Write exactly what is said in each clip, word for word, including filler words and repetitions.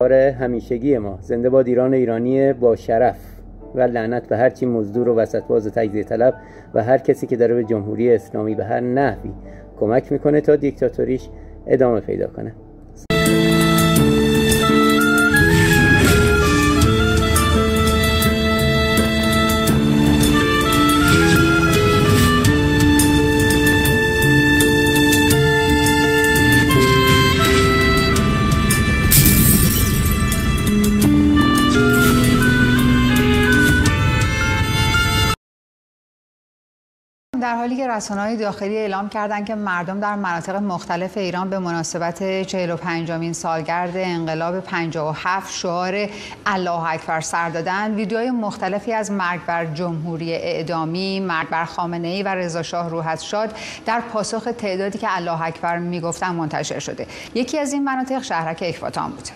کار همیشگی ما. زنده باد ایران ایرانی با شرف و لعنت به هر چی مزدور و وسط‌باز و تجزیه طلب و هر کسی که داره به جمهوری اسلامی به هر نحوی کمک میکنه تا دیکتاتوریش ادامه پیدا کنه. در حالی که رسانه‌های داخلی اعلام کردند که مردم در مناطق مختلف ایران به مناسبت چهل و پنجمین سالگرد انقلاب پنجاه و هفت شعار الله اکبر سر دادند، ویدیوهای مختلفی از مرگ بر جمهوری اعدامی، مرگ بر خامنه‌ای و رضا شاه روحت شاد در پاسخ تعدادی که الله اکبر میگفتن منتشر شده. یکی از این مناطق شهرک اکباتان بوده.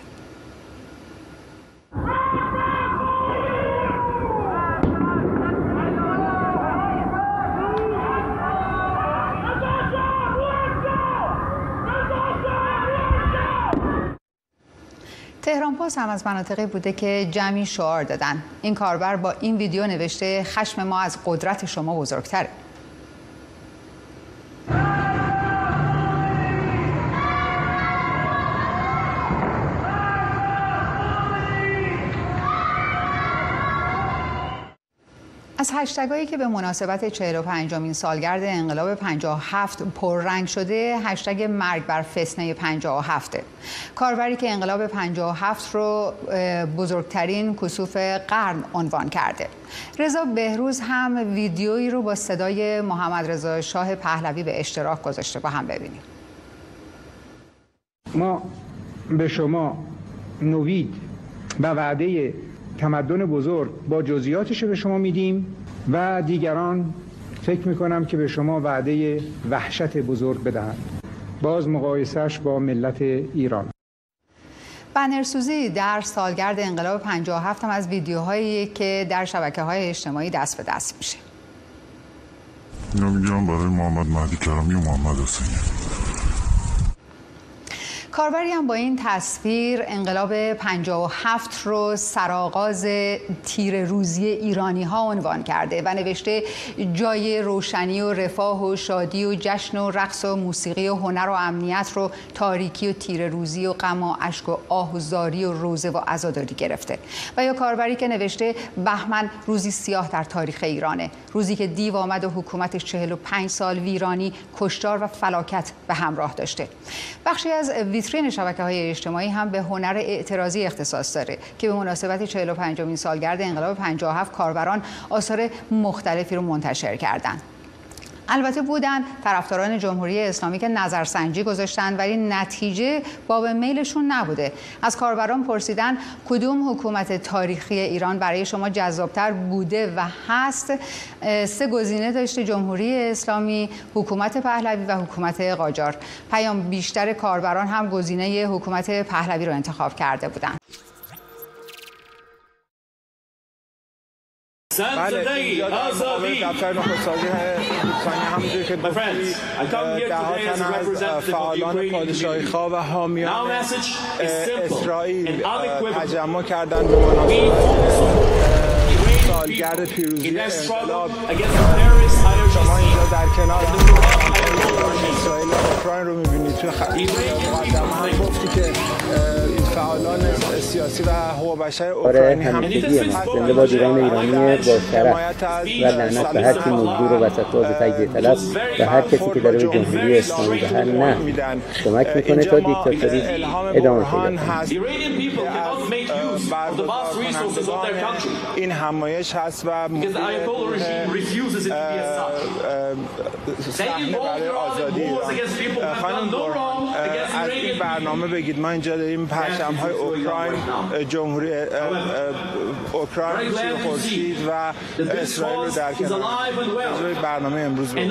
تهران پست هم از مناطقی بوده که جمعی شعار دادن. این کاربر با این ویدیو نوشته خشم ما از قدرت شما بزرگتره. از هشتگ‌هایی که به مناسبت چهل و پنجمین سالگرد انقلاب پنجاه و هفت پررنگ شده، هشتگ مرگ بر فتنه پنجاه و هفت. کاربری که انقلاب پنجاه و هفت رو بزرگترین کسوف قرن عنوان کرده. رضا بهروز هم ویدیویی رو با صدای محمد رضا شاه پهلوی به اشتراک گذاشته. با هم ببینیم. ما به شما نوید و وعده تمدن بزرگ با جزئیاتش به شما میدیم و دیگران فکر میکنم که به شما وعده وحشت بزرگ بدهند. باز مقایسهش با ملت ایران. بنرسوزی در سالگرد انقلاب پنجاه و هفت هم از ویدیوهایی که در شبکه‌های اجتماعی دست به دست میشه. اینا میگم برای محمد مهدی کرامی و محمد حسینی. کاربری هم با این تصویر انقلاب پنجاه و هفت رو سرآغاز تیر روزی ایرانی ها عنوان کرده و نوشته جای روشنی و رفاه و شادی و جشن و رقص و موسیقی و هنر و امنیت رو تاریکی و تیر روزی و غم و اشک و آه و زاری و روزه و عزاداری گرفته. و یا کاربری که نوشته بهمن روزی سیاه در تاریخ ایرانه، روزی که دیو آمد و حکومتش چهل و پنج سال ویرانی، کشتار و فلاکت به همراه داشته. بخشی از ویترین شبکه‌های اجتماعی هم به هنر اعتراضی اختصاص داره که به مناسبت چهل و پنجمین سالگرد انقلاب پنجاه و هفت کاربران آثار مختلفی رو منتشر کردند. البته بودن طرفداران جمهوری اسلامی که نظرسنجی گذاشتن ولی نتیجه باب میلشون نبوده. از کاربران پرسیدن کدوم حکومت تاریخی ایران برای شما جذابتر بوده و هست. سه گزینه داشته: جمهوری اسلامی، حکومت پهلوی و حکومت قاجار. پیام بیشتر کاربران هم گزینه حکومت پهلوی رو انتخاب کرده بودند. بله، اینجا در مقابل دفتر نخست وزیر اوکراین همونجوری که گفتی دهها تن از فعالان پادشاهی خواه و حامیان اسرائیل تجمع کردند به مناسبت سالگرد پیروزی انقلاب. شما اینجا در کنار اسرائیل و اوکراین رو می‌بینید. توی مقدمه هم گفتی که فعالان سیاسی و حقوق بشر اوکراینی هم زنده باد ایران ایرانی با شرف و لعنت به هر کی مزدور و وسط‌باز و تجزیه طلب و هر کسی که داره به جمهوری اسلامی به هر نحوی کمک میکنه تا دیکتاتوریش ادامه پیدا کنه. این همایش هست و صحنه برای آزادی ایران. خانم برهان، از این برنامه بگید. ما اینجا داریم پرچم‌های اوکراین، جمهوری اوکراین، شیر خورشید و اسرائیل رو در کنار برنامه امروز بگید.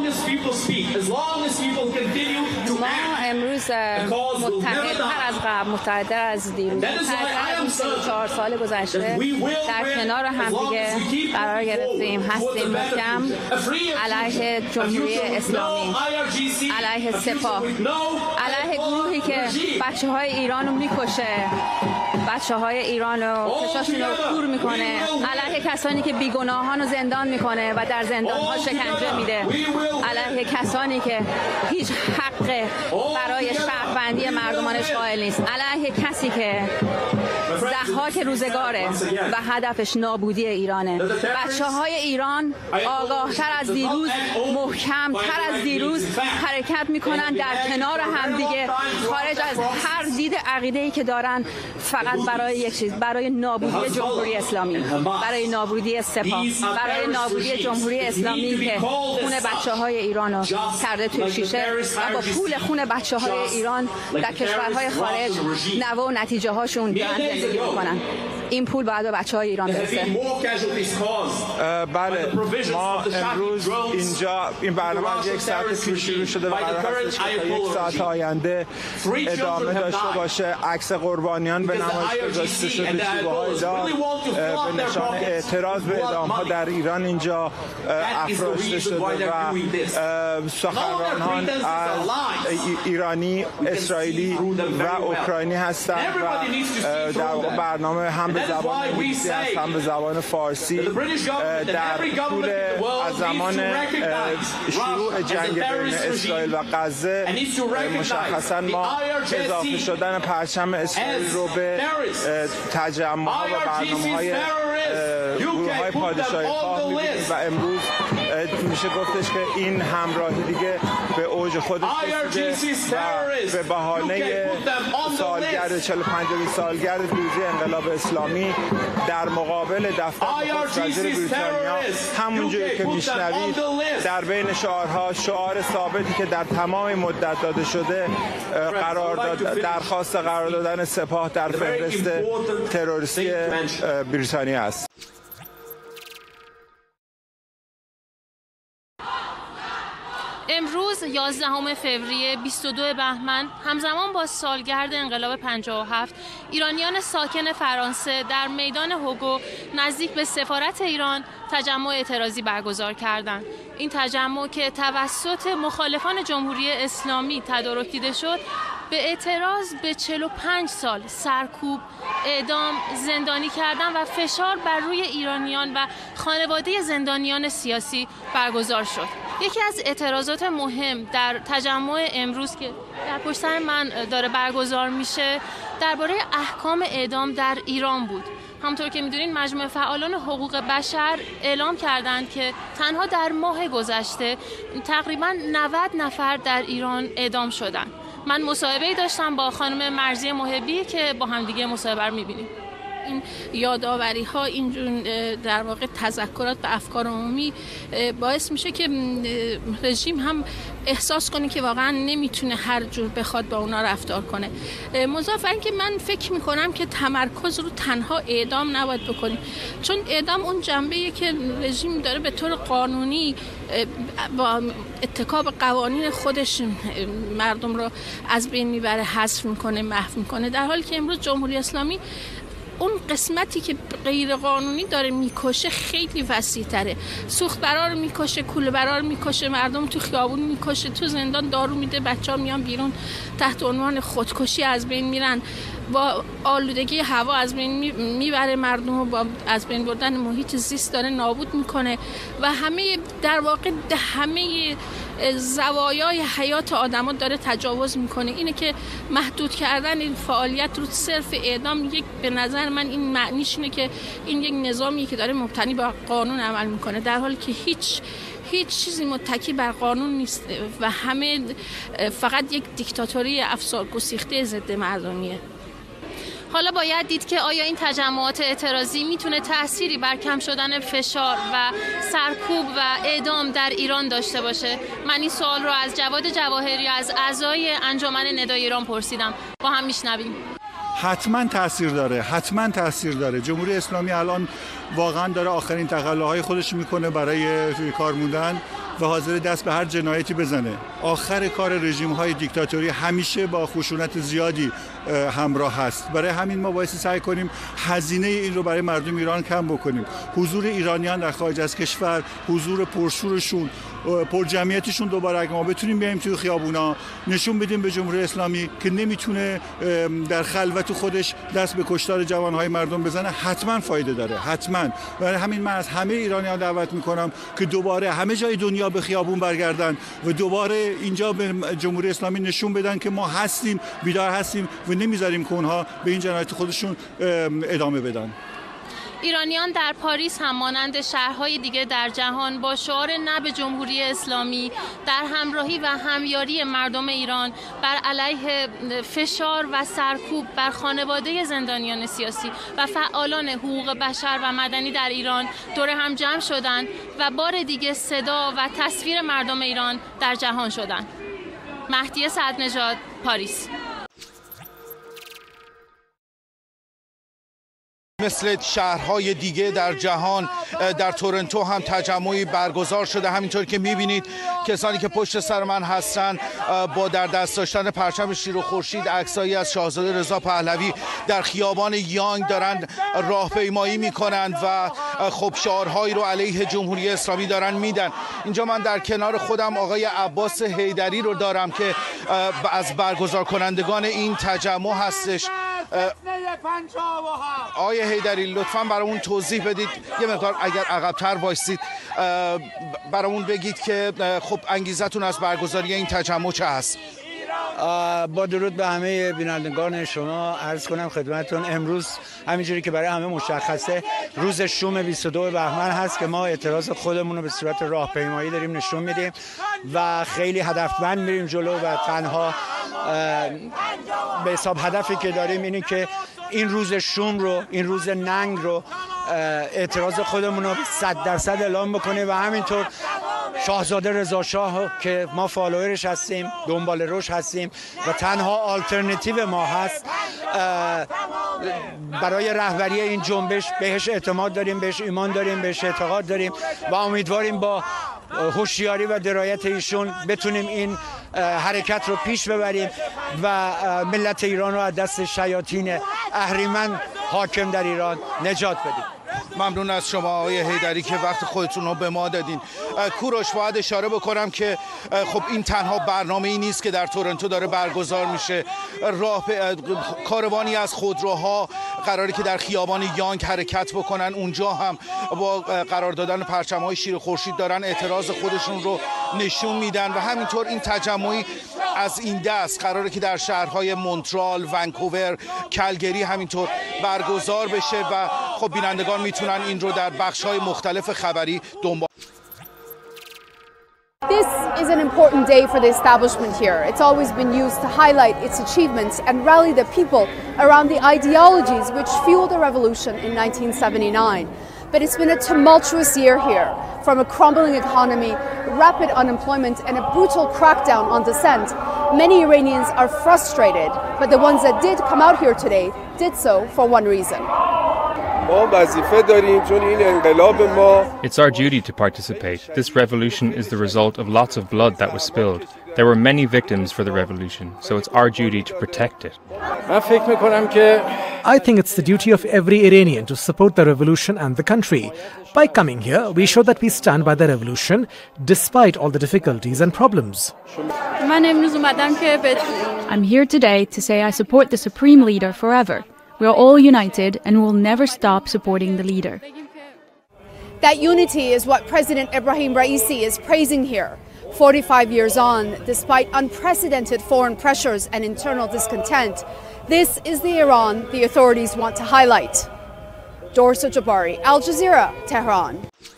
ما امروز متحدتر از قبل، متحدتر از دیروز، متحدتر از چهار سال گذشته در کنار همدیگه قرار گرفتیم، هستیم محکم علیه جمهوری اسلامی، علیه سپاه علیه گروهی که بچه های ایران رو میکشه، بچه های ایران رو کشاشون رو کور میکنه، علیه کسانی که بیگناهان رو زندان میکنه و در زندان ها شکنجه میده، علیه کسانی که هیچ حق برای شهروندی مردمانش قائل نیست، علیه کسی که ضحاک روزگاره و هدفش نابودی ایرانه. بچه های ایران آگاه تر از دیروز، محکم تر از دیروز حرکت میکنن در کنار همدیگه، خارج از هر دید عقیده‌ای که دارن، فقط برای یک چیز، برای نابودی جمهوری اسلامی، برای نابودی سپاه، برای نابودی جمهوری اسلامی که خون بچه های ایران رو کرده توی شیشه و با پول خون بچه های ایران در کشورهای خارج نوه و نتیجه هاشون دارن زندگی میکنن. این پول باید به بچه های ایران برسه. بله، ما امروز اینجا این برنامه از یک ساعت پیش شروع شده و قرار هستش که تا یک ساعت آینده ادامه داشته باشه. عکس قربانیان به نمایش گذاشته شده، شیوه‌های داد به نشان اعتراض به اعدام‌ها در ایران اینجا افراشته شده و سخنرانان از ایرانی، اسرائیلی و اوکراینی هستند و در برنامه هم به زبان انگلیسی هست هم به زبان فارسی. در طول از زمان شروع جنگ بین اسرائیل و غزه مشخصا ما اضافه شدن پرچم اسرائیل رو به تجمع‌ها و برنامه‌های گروه‌های پادشاهی خواه می‌بینیم و امروز میشه گفتش که این همراهی دیگه به اوج خودش رسیده و به بهانه سالگرد چهل و پنجمین سالگرد پیروزی انقلاب اسلامی در مقابل دفتر نخست وزیر بریتانیا، همونجوری که میشنوید در بین شعارها شعار ثابتی که در تمام مدت داده شده قرار داد درخواست قرار دادن سپاه در فهرست تروریستی بریتانیا است. امروز یازدهم فوریه بیست و دو بهمن همزمان با سالگرد انقلاب پنجاه و هفت ایرانیان ساکن فرانسه در میدان هوگو نزدیک به سفارت ایران تجمع اعتراضی برگزار کردند. این تجمع که توسط مخالفان جمهوری اسلامی تدارک دیده شد به اعتراض به چهل و پنج سال سرکوب، اعدام، زندانی کردن و فشار بر روی ایرانیان و خانواده زندانیان سیاسی برگزار شد. یکی از اعتراضات مهم در تجمع امروز که در پشت سر من داره برگزار میشه درباره احکام اعدام در ایران بود. همونطور که میدونین مجموعه فعالان حقوق بشر اعلام کردند که تنها در ماه گذشته تقریباً نود نفر در ایران اعدام شدند. من مصاحبه‌ای داشتم با خانم مرضیه محبی که با هم دیگه مصاحبه رو می‌بینیم. این یادآوری ها، این در واقع تذکرات و افکار عمومی باعث میشه که رژیم هم احساس کنه که واقعا نمیتونه هر جور بخواد با اونا رفتار کنه. مضاف بر اینکه من فکر میکنم که تمرکز رو تنها اعدام نباید بکنیم، چون اعدام اون جنبه‌ایه که رژیم داره به طور قانونی با اتکاب قوانین خودش مردم رو از بین میبره، حذف میکنه، محو میکنه، در حالی که امروز جمهوری اسلامی اون قسمتی که غیر قانونی داره میکشه خیلی وسیع تره. سوخت برار میکشه، کوله برار میکشه، مردم تو خیابون میکشه، تو زندان دارو میده، بچه‌ها میان بیرون تحت عنوان خودکشی از بین میرن، با آلودگی هوا از بین میبره مردم رو، با از بین بردن محیط زیست داره نابود میکنه و همه در واقع همه زوایای حیات آدما داره تجاوز میکنه. اینه که محدود کردن این فعالیت رو صرف اعدام، یک به نظر من این معنیش اینه که این یک نظامی که داره مبتنی بر قانون عمل میکنه، در حالی که هیچ هیچ چیزی متکی بر قانون نیست و همه فقط یک دیکتاتوری افسار گسیخته ضد مردمیه. حالا باید دید که آیا این تجمعات اعتراضی میتونه تأثیری بر کم شدن فشار و سرکوب و اعدام در ایران داشته باشه. من این سوال رو از جواد جواهری از اعضای انجمن ندای ایران پرسیدم، با هم میشنویم. حتما تاثیر داره، حتما تاثیر داره. جمهوری اسلامی الان واقعا داره آخرین تقلاهای خودش میکنه برای روی کار موندن و حاضر دست به هر جنایتی بزنه. آخر کار رژیم‌های دیکتاتوری همیشه با خشونت زیادی همراه هست. برای همین ما باید سعی کنیم هزینه این رو برای مردم ایران کم بکنیم. حضور ایرانیان در خارج از کشور، حضور پرشورشون، پرجمعیتشون دوباره اگه ما بتونیم بیایم توی خیابونا نشون بدیم به جمهوری اسلامی که نمیتونه در خلوت خودش دست به کشتار جوانهای مردم بزنه، حتما فایده داره، حتما. برای همین من از همه ایرانیان دعوت میکنم که دوباره همه جای دنیا به خیابون برگردن و دوباره اینجا به جمهوری اسلامی نشون بدن که ما هستیم، بیدار هستیم و نمیذاریم که اونها به این جنایت خودشون ادامه بدن. ایرانیان در پاریس هم مانند شهرهای دیگه در جهان با شعار نه به جمهوری اسلامی در همراهی و همیاری مردم ایران بر علیه فشار و سرکوب بر خانواده زندانیان سیاسی و فعالان حقوق بشر و مدنی در ایران دور هم جمع شدند و بار دیگه صدا و تصویر مردم ایران در جهان شدند. مهدیه سعدنژاد، پاریس. مثل شهرهای دیگه در جهان در تورنتو هم تجمعی برگزار شده. همینطور که میبینید کسانی که پشت سر من هستن با در دست داشتن پرچم شیر و خورشید عکسایی از شاهزاده رضا پهلوی در خیابان یانگ دارن راهپیمایی میکنن و خب شعارهایی رو علیه جمهوری اسلامی دارن میدن. اینجا من در کنار خودم آقای عباس حیدری رو دارم که از برگزار کنندگان این تجمع هستش. آقای حیدری لطفاً برامون توضیح بدید، یه مقدار اگر عقب‌تر وایسید برامون بگید که خب انگیزتون از برگزاری این تجمع چه هست؟ با درود به همه بینندگان شما عرض کنم خدمتتون امروز همینجوری که برای همه مشخصه روز شوم بیست و دو بهمن هست که ما اعتراض خودمون رو به صورت راهپیمایی داریم نشون میدیم و خیلی هدفمند میریم جلو و تنها به حساب هدفی که داریم اینه که این روز شوم رو، این روز ننگ رو اعتراض خودمون رو صد درصد اعلام بکنه و همینطور شاهزاده رضا شاه که ما فالوورش هستیم، دنبال روش هستیم و تنها آلترناتیو ما هست برای رهبری این جنبش، بهش اعتماد داریم، بهش ایمان داریم، بهش اعتقاد داریم و امیدواریم با هوشیاری و درایت ایشون بتونیم این حرکت رو پیش ببریم و ملت ایران رو از دست شیاطین اهریمن حاکم در ایران نجات بدیم. ممنون از شما آقای حیدری که وقت خودتون رو به ما دادین. کوروش باید اشاره بکنم که خب این تنها برنامه ای نیست که در تورنتو داره برگزار میشه. راه کاروانی از خودروها قراره که در خیابان یانگ حرکت بکنن، اونجا هم با قرار دادن پرچم‌های شیر خورشید دارن اعتراض خودشون رو نشون میدن و همینطور این تجمعی از این دست قراره که در شهرهای مونترال، ونکوور، کلگری همینطور برگزار بشه و خب بینندگان میتونن این رو در بخش‌های مختلف خبری دنبال. This is an important day for the establishment here. It's always been used to highlight its achievements and rally the people around the ideologies which fueled the revolution in nineteen seventy-nine. But it's been a tumultuous year here, from a crumbling economy, rapid unemployment, and a brutal crackdown on dissent. Many Iranians are frustrated, but the ones that did come out here today did so for one reason. It's our duty to participate. This revolution is the result of lots of blood that was spilled. There were many victims for the revolution, so it's our duty to protect it. I think it's the duty of every Iranian to support the revolution and the country. By coming here, we show that we stand by the revolution despite all the difficulties and problems. I'm here today to say I support the Supreme Leader forever. We are all united and will never stop supporting the leader. That unity is what President Ebrahim Raisi is praising here. forty-five years on, despite unprecedented foreign pressures and internal discontent, this is the Iran the authorities want to highlight. Dorsa Jabari, Al Jazeera, Tehran.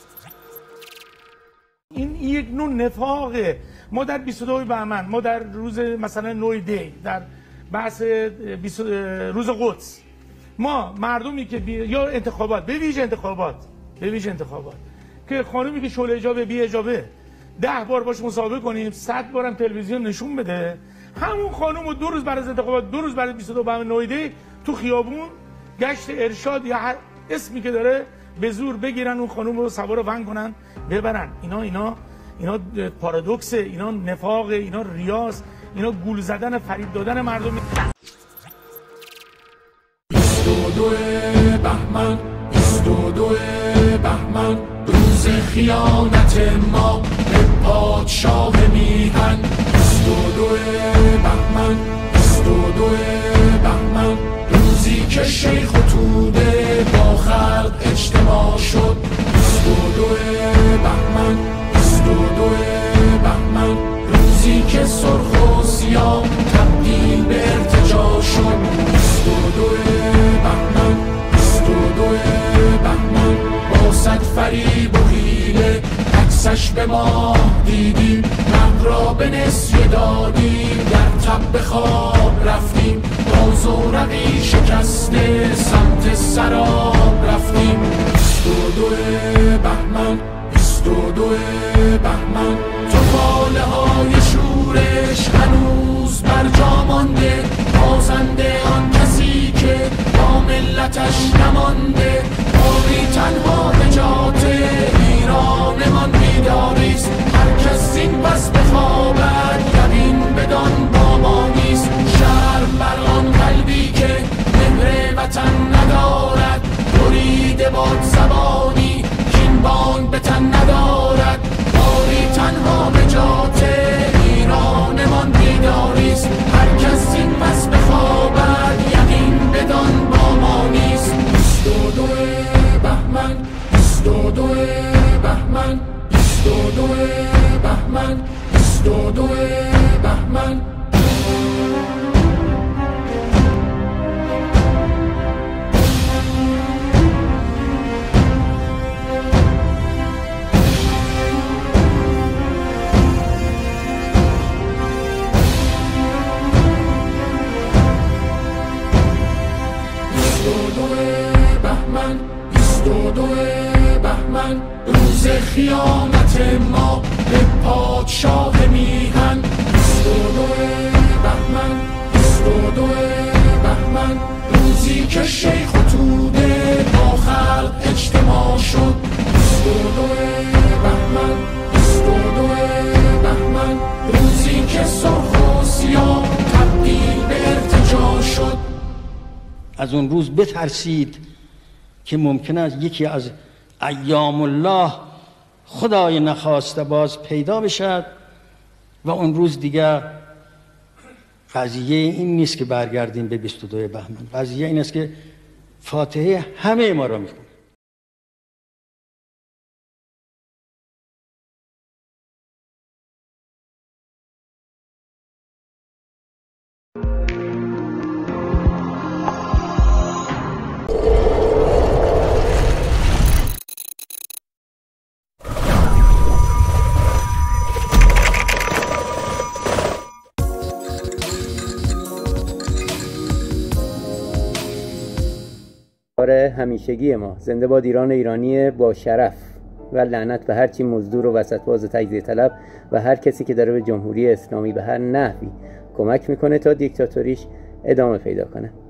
این یک نوع نفاقه. ما در بیست و دو بهمن، ما در روز مثلا نوی دی، در بحث روز قدس، ما مردمی که بی... یا انتخابات، به ویژه انتخابات، به ویژه انتخابات که خانومی که شغل اجابه بی اجابه ده بار باش مسابقه کنیم، صد بارم تلویزیون نشون بده، همون خانم رو دو روز بعد از انتخابات، دو روز بعد از بیست و دو بهمن نویده تو خیابون گشت ارشاد یا هر اسمی که داره به زور بگیرن اون خانم رو سوار ون کنن ببرن. اینا اینا اینا پارادوکسه، اینا نفاقه، اینا ریاست، اینا گول زدن، فریب دادن مردم. بیست و دو بهمن، بیست و دو بهمن، روز خیانت ما به پادشاه میهن. بیست و دو بهمن، بیست و دو بهمن، روزی که شیخ و توده با خلق اجتماع شد. بیست و دو بهمن، بیست و دو بهمن، روزی که سرخ و سیاه تبدیل به ارتجاع شد. بیست و دو بهمن، بیست و دو بهمن، با صد فریب و حیله عکسش به ما دیدیم، حق را به نسیه دادیم، در تب به خواب رفتیم، با زورقی شکسته سمت سراب رفتیم. بیست و دو بهمن، بیست و دو بهمن، تو فاله های شورش هنوز بر جا مانده، بازنده آن کسی که با ملتش نمانده. باری تنها نجات ایرانمان بیداریست، هر کس این پس بخوابد یقین بدان با ما نیست. شرم بر آن قلبی که مهر وطن ندارد، بریده باد زبانی که این بانگ به تن ندارد. باری تنها نجات ایرانمان بیداریست، هر کس این پس بخوابد یقین بدان با ما نیست. بیست و دو بهمن، بیست و دو بهمن، بیست و دو بهمن، بیست و دو بهمن. روز خیانت ما به پادشاه میهن. بیست و دو بهمن، بیست و دو بهمن، روزی که شیخ و توده با خلق اجتماع شد. بیست و دو بهمن، بیست و دو بهمن، روزی که سرخ و سیاه تبدیل به ارتجاع شد. از اون روز بترسید که ممکن است یکی از ایام الله خدای نخواسته باز پیدا بشد و اون روز دیگر قضیه این نیست که برگردیم به بیست و دو بهمن. قضیه این است که فاتحه همه ما را میخونیم. همیشگی ما. زنده باد ایران ایرانی با شرف و لعنت به هر چی مزدور و وسطباز تجزیه طلب و هر کسی که داره به جمهوری اسلامی به هر نحوی کمک میکنه تا دیکتاتوریش ادامه پیدا کنه.